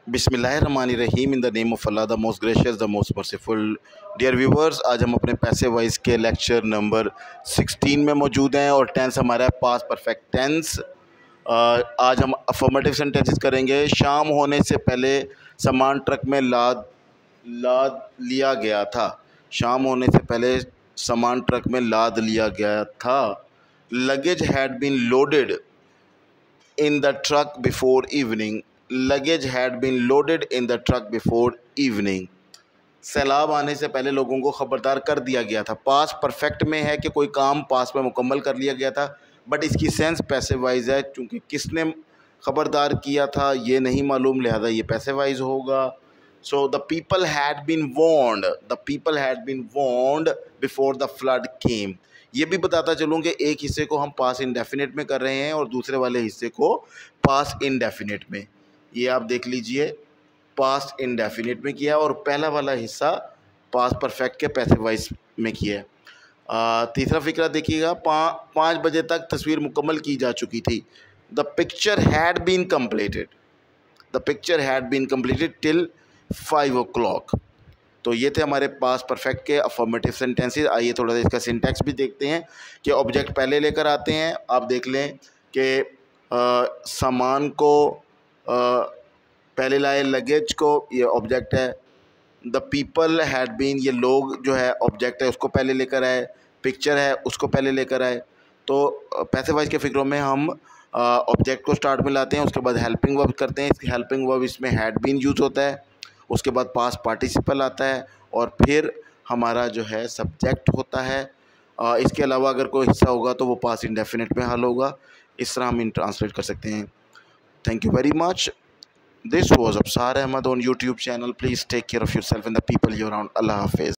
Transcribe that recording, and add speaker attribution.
Speaker 1: बिस्मिल्लाहिर्रहमानिर्रहीम। In the name of Allah the most gracious the most merciful. Dear viewers, आज हम अपने पैसे वाइज के लेक्चर नंबर 16 में मौजूद हैं और टेंस हमारा है पास्ट परफेक्ट टेंस। आज हम अफर्मेटिव सेंटेंसेस करेंगे। शाम होने से पहले सामान ट्रक में लाद लाद लिया गया था। शाम होने से पहले सामान ट्रक में लाद लिया गया था। Luggage had been loaded in the truck before evening. Luggage had been loaded in the truck before evening. सैलाब आने से पहले लोगों को ख़बरदार कर दिया गया था। पास्ट परफेक्ट में है कि कोई काम पास्ट में मुकम्मल कर लिया गया था, बट इसकी सेंस पैसिव वाइज है। चूँकि किसने ख़बरदार किया था ये नहीं मालूम, लिहाजा ये पैसिव वाइज होगा। So the people had been warned, the people had been warned before the flood came. ये भी बताता चलूँ कि एक हिस्से को हम पास इंडेफिनिट में कर रहे हैं और दूसरे वाले हिस्से को पास इंडेफिनिट में। ये आप देख लीजिए, पास इंडेफिनिट में किया और पहला वाला हिस्सा पास परफेक्ट के पैसिव वाइज में किया है। तीसरा फिक्रा देखिएगा, 5 बजे तक तस्वीर मुकम्मल की जा चुकी थी। The picture had been completed, the picture had been completed till 5 o'clock। तो ये थे हमारे पास परफेक्ट के अफर्मेटिव सेंटेंसेस। आइए थोड़ा सा इसका सिंटैक्स भी देखते हैं कि ऑब्जेक्ट पहले लेकर आते हैं। आप देख लें कि सामान को पहले लाए, लगेज को ये ऑब्जेक्ट है। द पीपल हैड बीन, ये लोग जो है ऑब्जेक्ट है, उसको पहले लेकर आए। पिक्चर है, उसको पहले लेकर आए। तो पैसिव वाइज के फिक्रों में हम ऑब्जेक्ट को स्टार्ट में लाते हैं, उसके बाद हेल्पिंग वर्ब करते हैं। इसकी हेल्पिंग वर्ब इसमें हैड बीन यूज़ होता है, उसके बाद पास्ट पार्टिसिपल आता है और फिर हमारा जो है सब्जेक्ट होता है। इसके अलावा अगर कोई हिस्सा होगा तो वो पास्ट इंडेफिनिट में हल होगा। इस तरह हम इन ट्रांसलेट कर सकते हैं। Thank you very much. This was Absar Ahmad on YouTube channel. Please take care of yourself and the people you around. Allah हाफिज़।